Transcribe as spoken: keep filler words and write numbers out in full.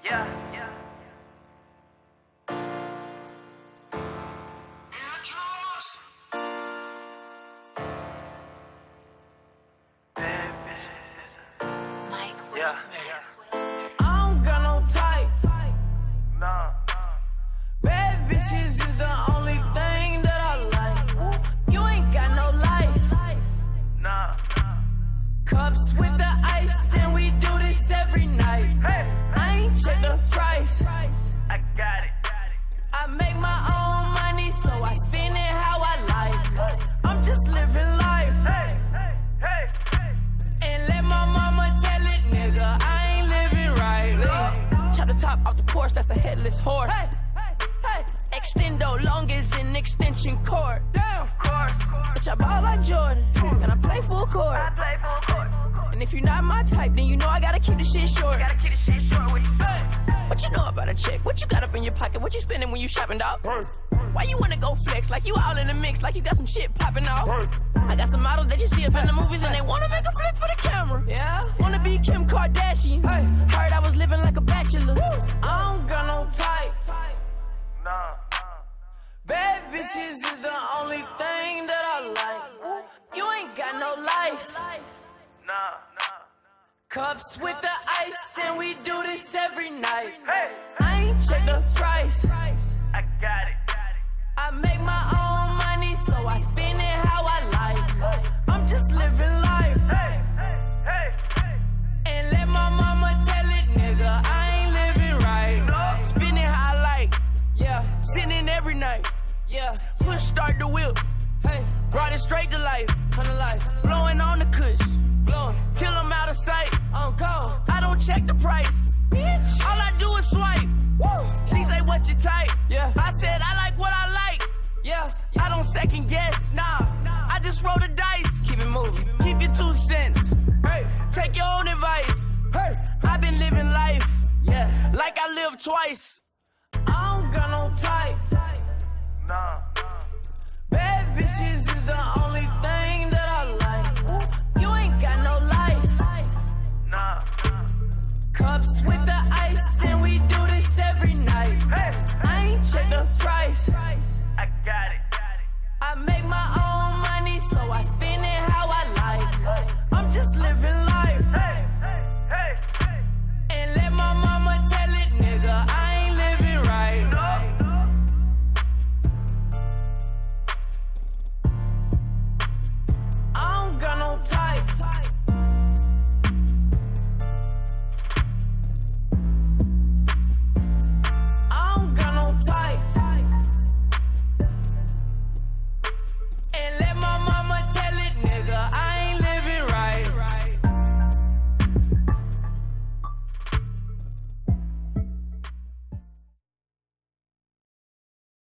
Yeah, yeah. Yeah. I don't got no type. Nah. Bad bitches is the only thing that I like. You ain't got no life. Nah. Cups with the ice, and we do this every night. Hey. I ain't check the price. I got it. I make my own money, so I spend it how I like. I'm just living life. Hey, hey, hey, hey. And let my mama tell it, nigga, I ain't living right. Chop the top off the Porsche, that's a headless horse. Hey, hey, hey. Extendo long as an extension cord. Damn. Course, course. Bitch, I ball like Jordan, and I play full court. I play full court. And if you're not my type, then you know I gotta keep the shit short. Gotta keep the shit short with you. Hey, what you know about a chick? What you got up in your pocket? What you spending when you shopping, dog? Why you wanna go flex? Like you all in the mix, like you got some shit popping off. I got some models that you see up in the movies and they wanna make a flick for the camera. Yeah, wanna be Kim Kardashian. Hey, heard I was living like a bachelor. I don't got no type. Nah. Bad bitches is the only thing that I like. You ain't got no life. Nah. Nah. Cups with the ice, and we do this every night. Hey. I ain't check the price. I got it. I make my own money, so I spend it how I like. I'm just living life. Hey, hey, hey, hey. And let my mama tell it, nigga, I ain't living right. No. Spend it how I like. Yeah, sinning every night. Yeah, push start the whip. Hey, brought it straight to life. Come to life. Blowing on the kush. Blowing till I'm out of sight. On go. I don't check the price. Bitch. All I do is swipe. Woo. She say, what you type? Yeah. I said, I like what I like. Yeah. I don't second guess. Nah. I just roll the dice. Keep it moving. Keep your two cents. Hey. Take your own advice. Hey. I've been living life. Yeah. Like I live twice. I don't got no type. Nah. Bad bitches is the only thing that I like. You ain't got no life. Nah. Cups with the ice, and we do this every night. Hey. I ain't check the price. I got it. I make my own money, so I spend it how